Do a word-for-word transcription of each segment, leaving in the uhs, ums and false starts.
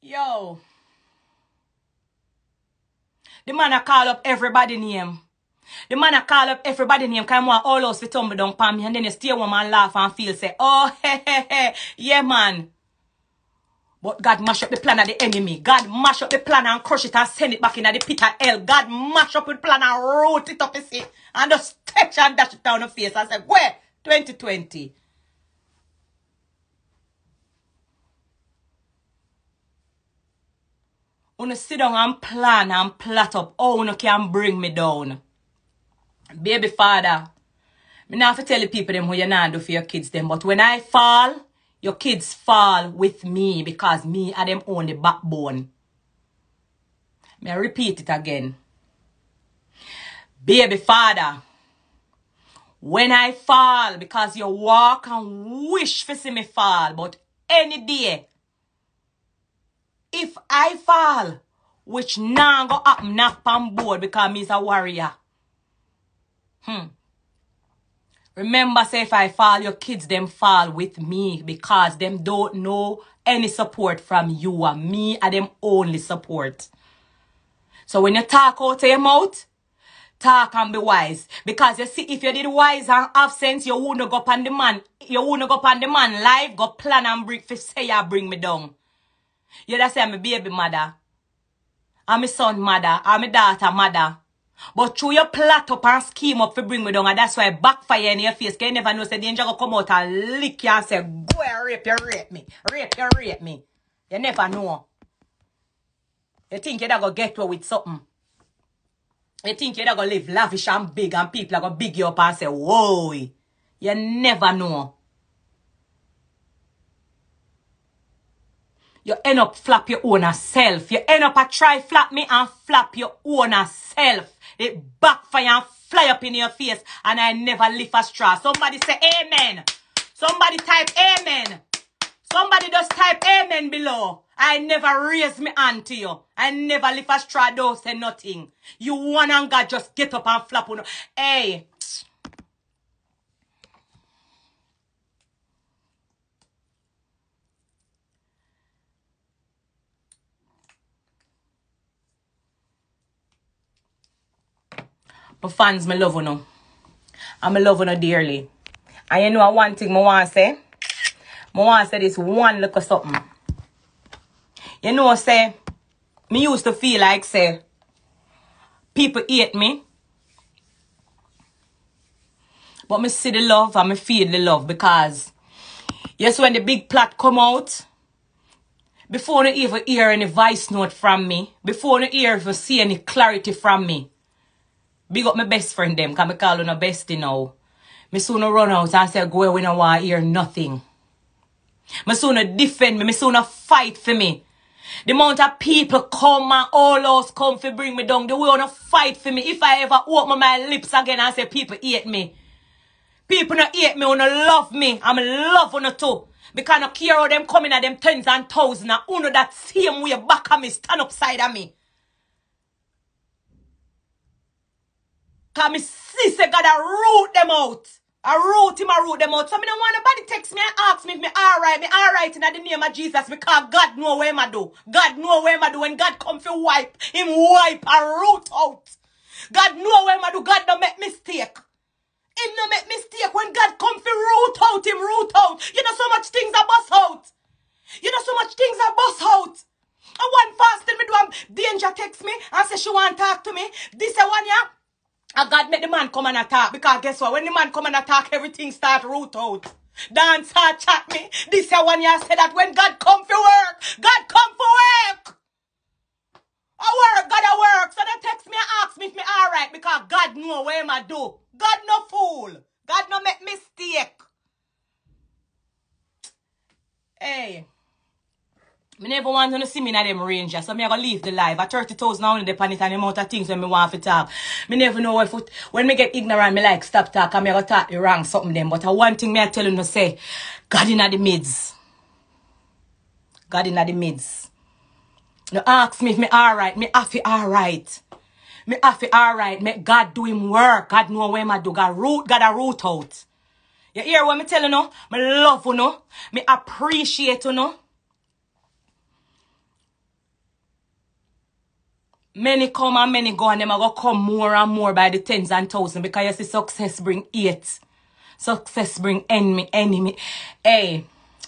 Yo. The man a call up everybody name. The man a call up everybody name. Cause I want all us to tumble down pan me. And then you stay one man laugh and feel say, oh, hey, hey, hey. Yeah, man. But God mash up the plan of the enemy. God mash up the plan and crush it and send it back in the pit of hell. God mash up the plan and wrote it up, you see. And just touch and dash it down the face and say, where? twenty twenty. Una sit down and plan and plot up how una can bring me down. Baby father, me not have to tell the people them what you not do for your kids them. But when I fall, your kids fall with me because me are them only backbone. May I repeat it again. Baby father, when I fall, because you walk and wish to see me fall, but any day, if I fall, which now go up knock on board because me's a warrior. Hmm. Remember, say if I fall, your kids them fall with me because them don't know any support from you and me are them only support. So when you talk out of your mouth, talk and be wise. Because you see, if you did wise and have sense, you wouldn't go up on the man. You wouldn't go up on the man live, go plan and bring, for say you bring me down. You just say I'm a baby mother. I'm a son mother. I'm a daughter mother. But through your plot up and scheme up to bring me down, and that's why backfire in your face. Because you never know, say danger will come out and lick you and say, go and rape you, rape me. Rape you, rape me. You never know. You think you're going to get away with something. You think you're going to live lavish and big and people are going to big you up and say, whoa. You never know. You end up flap your own self. You end up a try flap me and flap your own self. It backfire and fly up in your face and I never lift a straw. Somebody say amen. Somebody type amen. Somebody just type amen below. I never raise me hand to you. I never lift a straw, don't say nothing. You one and God just get up and flap on. Hey. My fans, me love you. And me love you dearly. And you know one thing I want to say? I want to say this one little something. You know, say, me used to feel like, say, people hate me. But me see the love and me feel the love because, yes, when the big plot come out, before you even hear any voice note from me, before you even see any clarity from me, big up my best friend them, because I call them a bestie now. Me soon run out and say, go away, we don't want to hear nothing. Me soon defend me, me soon fight for me. The amount of people come and all us come to bring me down, they want to fight for me. If I ever open my lips again and say people hate me. People not hate me, wanna love me. I'm love on too. Because I don't care how them coming at them tens and thousands and uno that same way back at me, stand upside of me. Because me see say God a root them out. I root him, I root them out. So I don't want nobody text me and ask me if me alright. Me alright in the name of Jesus because God know where I do. God know where I do. When God come for wipe, him wipe and root out. God know where I do. God don't make mistake. Him don't make mistake. When God come for root out, him root out. You know so much things are bust out. You know so much things are bust out. And one fasting me do um, danger text me and say she want to talk to me. This a one yeah. And God make the man come and attack. Because guess what? When the man come and attack, everything start root out. Dance her chat me. This year one year said that when God come for work, God come for work. I work, God I work. So they text me and ask me if me alright. Because God know where I do. God no fool. God no make mistake. Hey. I never want to see me in them range, so I'm going to leave the live. At thirty thousand now, depending on the amount of things when I want to talk. I never know if it, when I get ignorant, I like stop talk, I'm going to talk the wrong something them. But one thing I tell you to say, God in the midst. God in the midst. You ask me if me alright, me have it alright. Me have it alright, make God do him work. God know where I do. God root, God a root out. You hear what me tell you no? Me love you no? Me appreciate you no? Many come and many go, and them are going to come more and more by the tens and thousands, because you see success bring hate. Success bring enemy. enemy. Hey.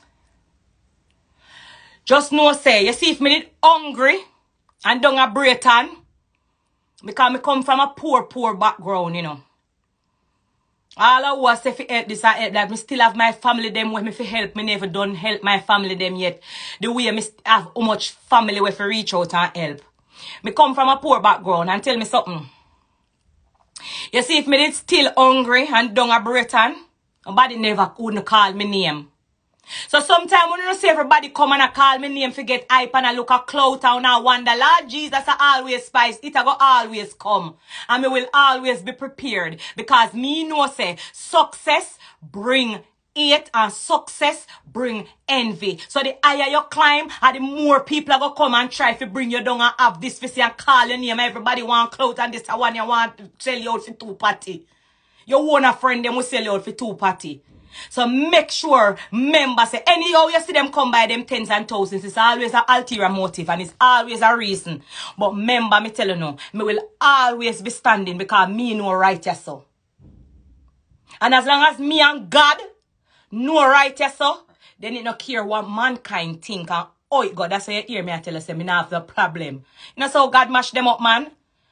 Just know, say, you see, if me did hungry and down a Brayton, because me come from a poor, poor background, you know. All I was say fi help this and help that. Me still have my family them where me fi help. Me never done help my family them yet. The way me have how much family where fi reach out and help. Me come from a poor background and tell me something. You see, if me did still hungry and down a Brayton, nobody never couldn't call me name. So sometimes when you don't see everybody come and call me name, forget hype and I look at clout and I wonder, Lord Jesus, I always spice. It a go always come. And me will always be prepared. Because me know say, success bring hate and success bring envy. So the higher you climb, and the more people are going to come and try to bring you down and have this for and call your name. Everybody want clout and this one you want to sell you out for two party. You want a friend, them will sell you out for two party. So make sure, members say, anyhow you see them come by them tens and thousands, it's always an ulterior motive and it's always a reason. But member, me tell you no, me will always be standing because me know right yes so. And as long as me and God know right yes so, then it no care what mankind think. And oh God, that's why you hear me I tell you, say, me not have the problem. You know so God mash them up, man?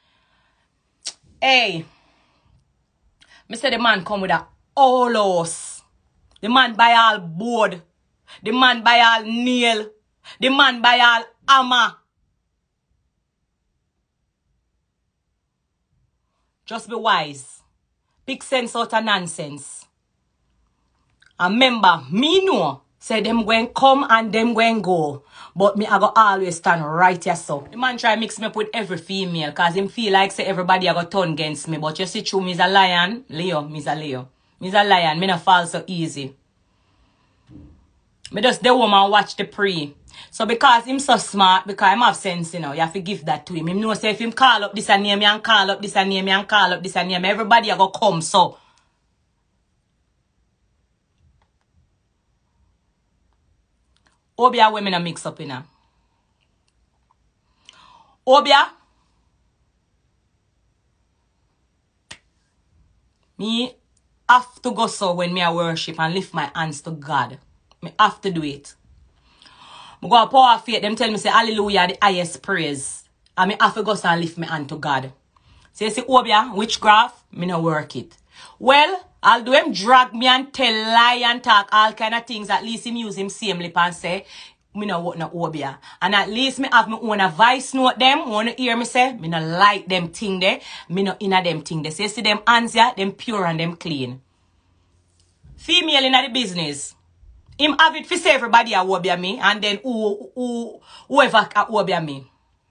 Hey, me say the man come with a all house. The man buy all board. The man buy all nail. The man buy all hammer. Just be wise. Pick sense out of nonsense. And remember, me know, say them going come and them going go. But me I go always stand right here so. The man try mix me up with every female. Cause him feel like say everybody I go turn against me. But you see true, me's a lion. Leo, me's a Leo. Me's a lion. Me not fall so easy. Me just the woman watch the pre. So because him so smart, because him have sense, you know, you have to give that to him. Him know say if him call up this and name and call up this and name and call up this and name, everybody a go come so. Obia women a mix up in her. Obia. Me have to go so when me a worship and lift my hands to God. Me have to do it. I go pour our faith. Them tell me say hallelujah the highest praise. And me have to go so and lift my hand to God. So you see Obia, witchcraft, me no work it. Well, I'll do him drag me and tell lie and talk all kind of things. At least him use him same lip and say, me no what no Obia. And at least me have me own a voice note them. Wanna hear me say, me no like them thing there. Me no inna them thing there. So you see them hands here, them pure and them clean. Female inna the business. Him have it for say everybody a Obia me. And then who, who, whoever a Obia me.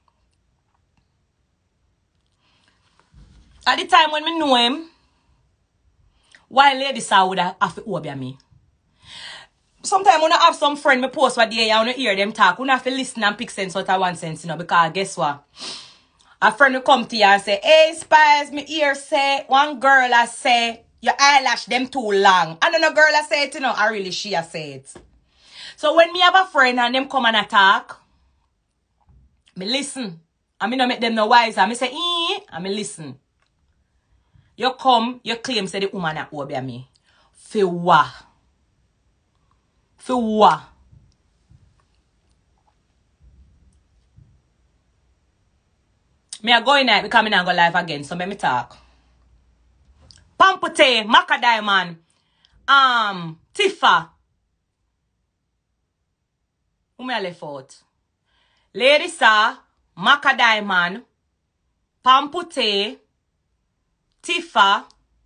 At the time when me know him, why ladies would have to Obia me? Sometimes when I have some friend me post what they and I hear them talk, you have to listen and pick sense out of one sense, you know, because guess what? A friend will come to you and say, hey, Spice, me ear say, one girl I say, your eyelash them too long. And then a girl I say it, you know, I really she I say it. So when me have a friend and them come and attack, me listen. And me no make them no wise. And me say, eh, and me listen. You come, you claim say the woman a Obia me. For what? For what? Me a go in night because me not go live again. So let me talk. Pampute, Maca Diamond, um, Tifa. Who me a left out? Lady Sa, Maca Diamond, Pampute, Tifa.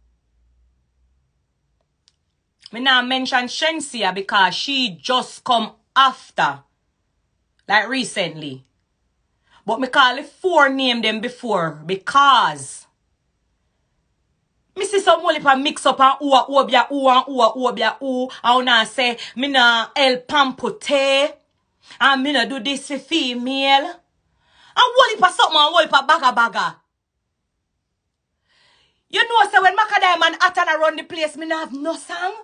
Me now mention Shensia because she just come after. Like recently. But me call it four name them before because me see some whole heap mix up and who a Obia who and who a Obia who. And now say me na El Pampute and me na do this for female. And whole heap of something and whole heap of baga baga. You know, say when Maca Diamond at and around the place, me not have no song.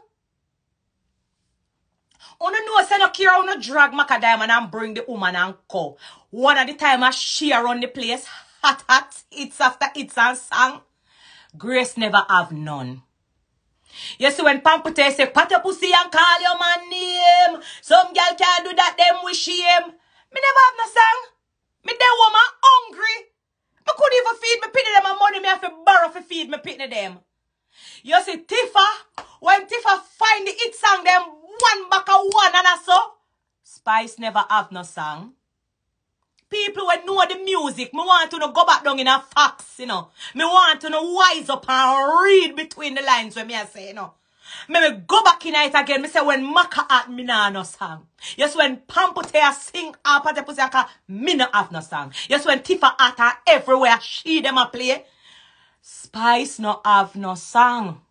You know, say no care how no drag Maca Diamond and bring the woman and co. One at the time as she around the place, hot, hot hits after hits and song. Grace never have none. You see when Pampute say, pat your pussy and call your man name. Some girl can't do that, them with shame. Me never have no song. Me that woman hungry. Me couldn't even feed me pitney them and money me have to borrow to feed me pitney them. You see Tifa, when Tifa find the hit song, them one back a one and a so. Spice never have no song. People when know the music, me want to know go back down in a facts, you know. Me want to know wise up and read between the lines when me I say, you know. Me, me go back in it again, me say when Maka at me nah no song. Yes, when Pampotea sing up at the pussy, me no have no song. Yes, when Tifa at her everywhere, she them a play. Spice no have no song.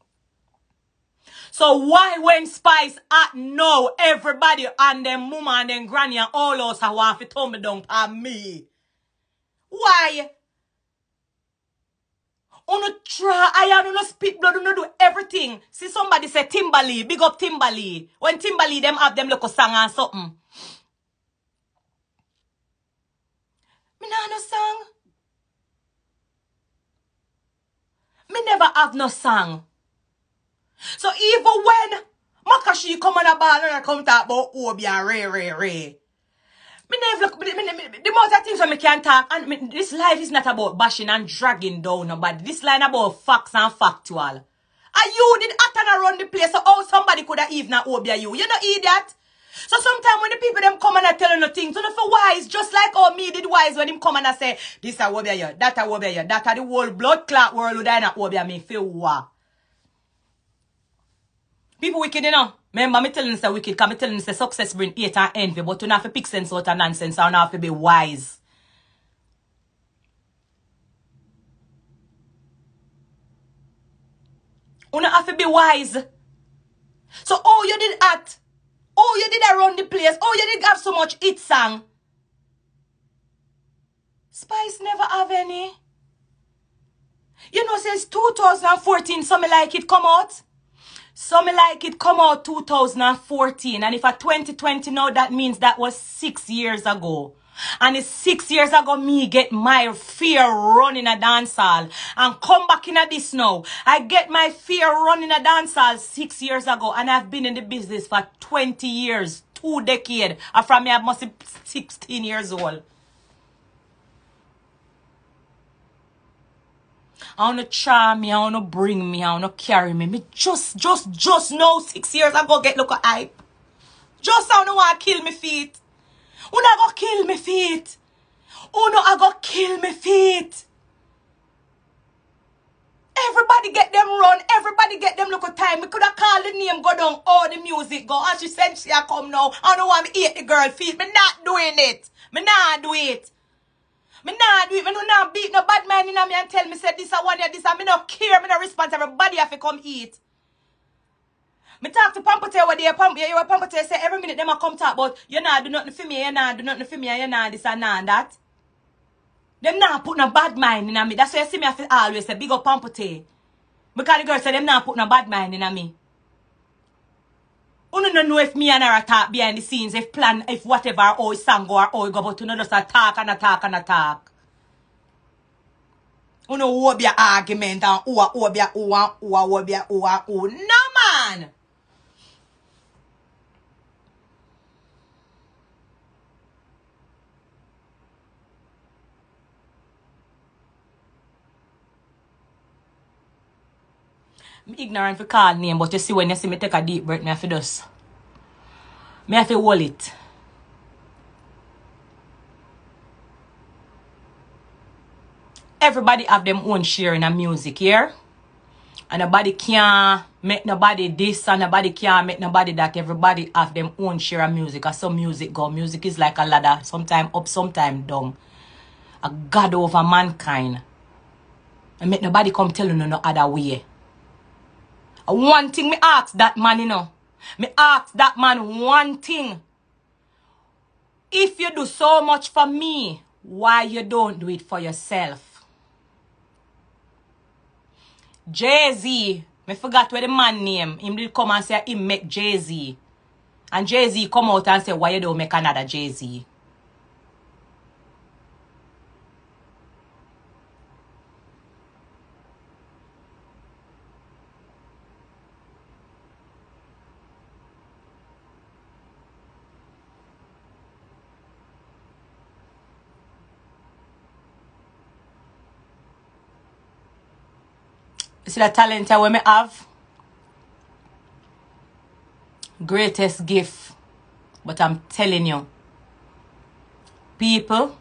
So why when Spice at now, everybody and them mama and them granny and all us are want to tumble down on me? Why? Uno try, I don't spit blood, uno do everything. See somebody say Timberly, big up Timberly. When Timberly them have them look song and something. Me nah no song. Me never have no song. So even when Makashi come on a ball and I come talk about Obi and Ray Ray Ray. Me never look, me, me, me, the most of things when me can talk, and me, this life is not about bashing and dragging down nobody. This line about facts and factual. And you did at and around the place, so how somebody could have even Obi you. You know idiot. So sometimes when the people them come and I tell you no things, you know for wise, just like how me did wise when him come and I say, this a Obi you, that a Obi you, that a the whole blood clot world who die not Obi me feel what. People wicked, you know. Remember, me telling you say wicked, because me telling you say success bring hate and envy, but you don't have to pick sense out of nonsense, and you don't have to be wise. You don't have to be wise. So, oh, you did act. Oh, you did around the place. Oh, you did have so much hit song. Spice never have any. You know, since two thousand fourteen, something like it come out. Something like it come out two thousand fourteen. And if at twenty twenty now, that means that was six years ago. And it's six years ago me get my fear running a dance hall. And come back in at this now. I get my fear running a dance hall six years ago. And I've been in the business for twenty years. Two decades. And from me I must be sixteen years old. I wanna charm me, I wanna bring me, I wanna carry me. Me just, just, just know six years ago get look at hype. Just I wanna want to kill me feet. Uno go kill me feet. Uno I go kill me feet. Everybody get them run. Everybody get them look at time. We could have called the name, go down, all the music go. And she said she a come now. I don't want me eat the girl feet. Me not doing it. Me not do it. Me nah do it. Me no nah beat no bad man in me and tell me say this a one year, this a me no care. Me no response. Everybody have to come eat. Me talk to Pampote where they Pampote, you Pampote say every minute them a come talk about you nah do nothing for me, you nah do nothing for me, and you nah this and nah and that. Them nah put no bad mind in me. That's why you see me have to always say big up Pampote. Because the girl say them nah put no bad mind in me. You don't know if me and her talk behind the scenes, if plan, if whatever, or song go or how it go, but you know just a talk and a talk and a talk. You know who be an argument and who who be a who and who who be a who and who. No man! I'm ignorant for call name, but you see when you see me take a deep breath, me have to just, me have to hold it. Everybody have them own share in a music here. And nobody can make nobody this and nobody can make nobody that. Everybody have them own share of music. As some music go. Music is like a ladder. Sometime up, sometime down. A God over mankind. And make nobody come tell you no, no other way. One thing me ask that man, you know. Me ask that man one thing. If you do so much for me, why you don't do it for yourself? Jay-Z, me forgot where the man name. Him did come and say him make Jay-Z. And Jay-Z come out and say, why you don't make another Jay-Z? You see the talent I me have? Greatest gift. But I'm telling you, people,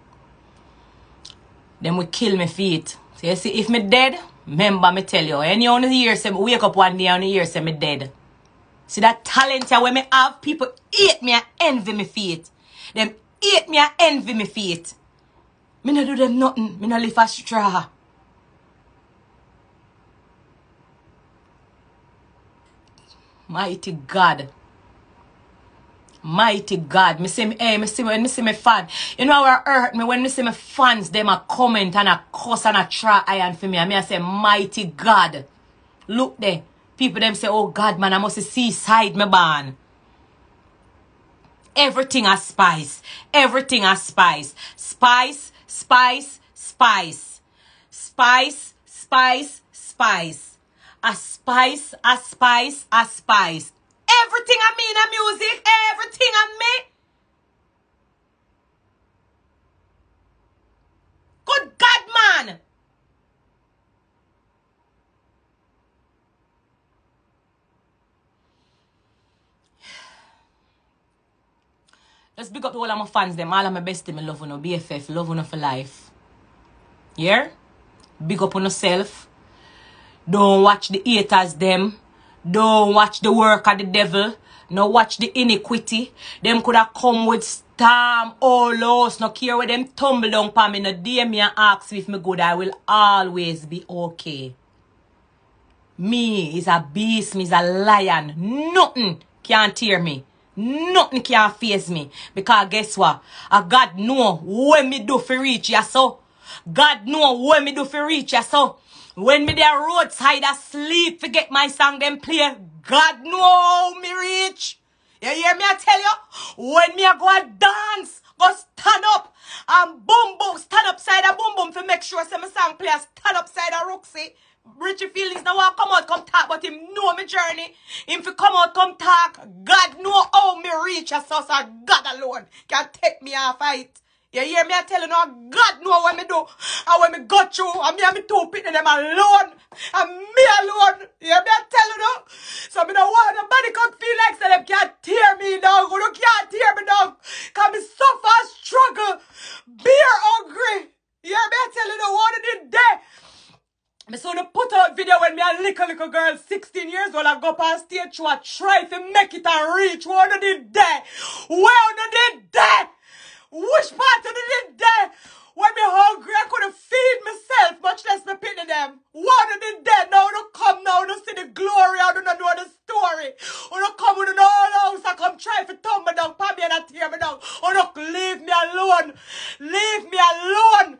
them will kill me feet. So you see, if me dead, remember me tell you, any on the year say me wake up one day on the year say me dead. See that talent here when me have, people hate me and envy me feet. Them hate me and envy me feet. Me no do them nothing. Me no live a straw. Mighty God. Mighty God. Me see me, hey, me see me, when me see me fan. You know what hurt me? When me see my fans, them a comment and a cuss and a try iron for me. And me I say, mighty God. Look there. People them say, oh God, man, I must see side me ban. Everything a spice. Everything a spice. Spice, spice, spice. Spice, spice, spice. A spice, a spice, a spice. Everything I mean a music. Everything I me. Good God, man. Let's big up to all of my fans, them. All of my bestie, me love you, B F F, love you for life. Yeah? Big up on yourself. Don't watch the haters, them. Don't watch the work of the devil. No watch the iniquity. Them could have come with storm all lost. No care where them tumble down pa me. No dare me and ask me if me good. I will always be okay. Me is a beast. Me is a lion. Nothing can't tear me. Nothing can face me. Because guess what? A God know when me do for reach ya so. God know when me do for reach ya so. When me there roadside asleep, forget my song them play. God know me reach. You hear me I tell you? When me I go a dance, go stand up and boom boom, stand up side a boom boom for make sure say my song play, stand up side a Roxy. Richie Feelings now want come out, come talk, but him know me journey. Him fi come out, come talk. God know how me reach us, so God alone can take me off fight. You hear me I tell you now, God know what me do. And when me go through, and me and me two people them alone. And me alone. You hear me I tell you now. So me don't want nobody come feel like so them can't tear me down. Who can't tear me down. Cause me suffer and struggle. Beer hungry. You hear me I tell you now, what did day. I saw the put out video when me a little little girl, sixteen years old, I go up on stage to a try to make it and reach. Where did they? Where did they? Which part of the day? When me hungry, I couldn't feed myself, much less me pity them. What did they? Now you come now, you see the glory, I don't know the story. You come with an all house, I come try to tumble me down, pop me and tear me down. You don't leave me alone. Leave me alone.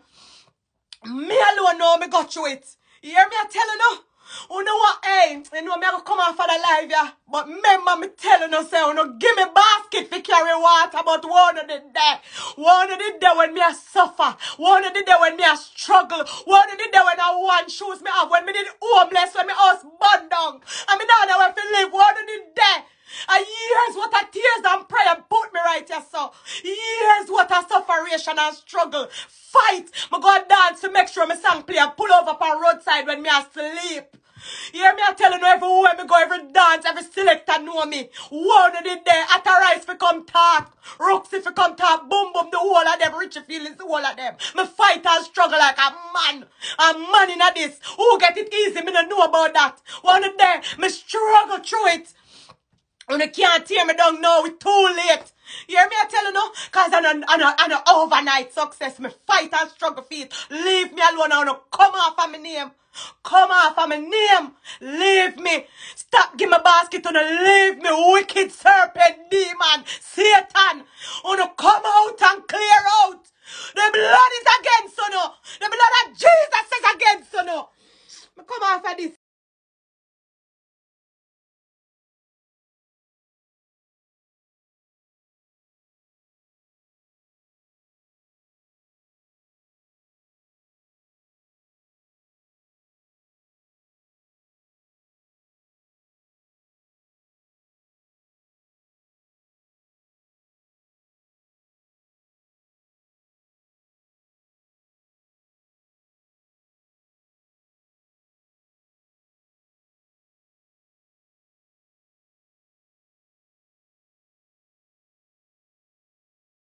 Me alone know me got through it. You hear me I tell you now? You know what, hey, you know me I go come off for the live, yeah. But remember me telling you, say, you know, give me basket to carry water, but one of the day. One of the day when me I suffer. One of the day when me I struggle. One of the day when I want shoes me have. When me did homeless, when me house burned down. And me not know where to live. One of the day. And years what a tears and prayer put me right here, so. Years what a sufferation and struggle. Fight. Me go dance to make sure my song play and pull over on roadside when me asleep. You hear me I tell you now, everywhere me go, every dance, every selector know me. One of the day, at a rice for come talk. Roxy for come talk, boom boom, the whole of them, Richie Feelings, the whole of them. Me fight and struggle like a man. A man in a this. Who get it easy, me don't know about that. One of the day, me struggle through it. And you can't tear me down now, it's too late. You hear me I tell you now? Because I'm an overnight success. Me fight and struggle for it. Leave me alone now. Come off of my name. Come off of my name. Leave me. Stop give me basket and leave me. Wicked serpent, demon, Satan. And come out and clear out. The blood is against you now. The blood of Jesus is against you now. Come off of this.